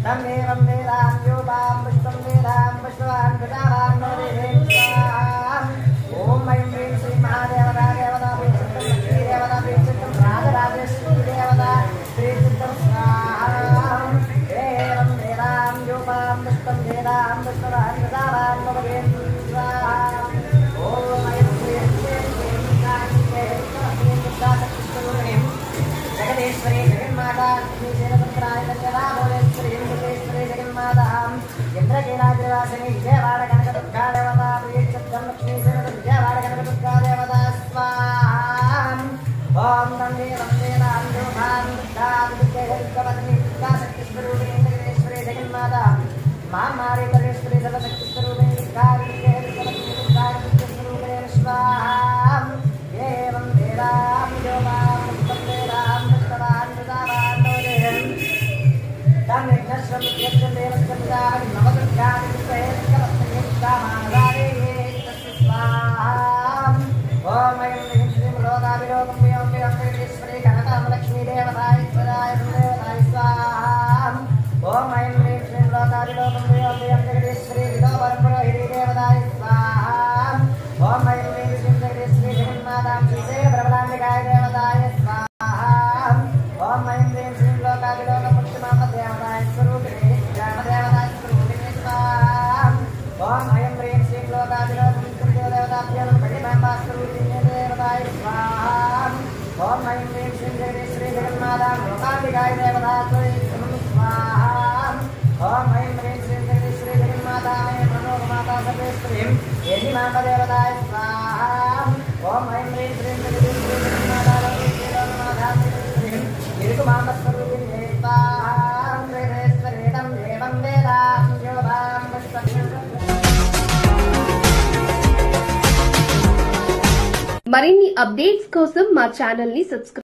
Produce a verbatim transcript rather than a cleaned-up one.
वन्दे वेदां योगां पुष्पं वेदां पुष्पवान् प्रजावान् स्वाहा। ॐ ऐं ह्रीं श्री महादेवता देवता प्रीचित्तं लक्ष्मी देवता प्रीचित्तं राजराजेश्वरी देवता प्रीचित्तं स्वाहा। एवं वेदां योगां पुष्पं वेदां पुष्पवान् प्रजावान् स्वाहा। ॐ ऐं ह्रीं श्रीं जगदीश्वरी जगन्माता श्रीशैलपुत्राय कन्यकाभुवनेश्वरी जगदीश्वरी जगन्माता इंद्रकीलाद्रिवासिनी विजयवाड़ कनकदुर्गा देवता प्रीचित्तं लक्ष्मीशैल विजयवाड़ कनकदुर्गा देवता स्वाहा। ओम वन्दे वन्दे रामयोगां दुर्गादित्यैकपत्नी दुर्गा शक्तिस्वरूपिणी जगदीश्वरी जगन्माता महामारी परेश्वरी सर्वशक्तिस्वरूपिणी दुर्गा विद्यैकपत्नी दुर्गा नित्यस्वरूपिणी स्वाहा। एवं वेदां योगां लक्ष्मी देवताय स्वाहा। ओम ऐं ह्रीं श्रीं लोकाभिलोकं जगदीश्वरी विदोपरपुरोहिणी देवताय स्वाहा। ओम ऐं ह्रीं श्रीं जगदीश्वरी जगन्मातां श्रीशैलप्रबलाम्बिकाय देवताय स्वाहा। ओम ऐं ह्रीं श्रीं लोकाभिलोकमुक्तिमाम देवताय स्वरूपिणी ज्ञानदेवताय स्वरूपिणी स्वाहा। ओम ऐं ह्रीं श्रीं लोकाभिलोकमुक्तिं देवताभ्यो परिमाम्बा स्वरूपिणी देवताय स्वाहा। ओम ऐं ह्रीं श्रीं जगदीश्वरी जगन्मातां लोकाम्बिकाय देवताय स्वाहा। ओम ऐं ह्रीं श्रीं जगदीश्वरी जगन्मातां मनोरमाता सर्वेश्वरीं येदिमाम्ब देवताय स्वाहा। ओम ऐं ह्रीं श्रीं जगदीश्वरी जगन्मातां लोकमातां सर्वेश्वरीं येदिमाम्ब स्वरूपिणी स्वाहा। वेदेश्वरेदं देवं वेदां योगां पुष्पं। మరిన్ని అప్డేట్స్ కోసం మా ఛానల్ ని సబ్స్క్రైబ్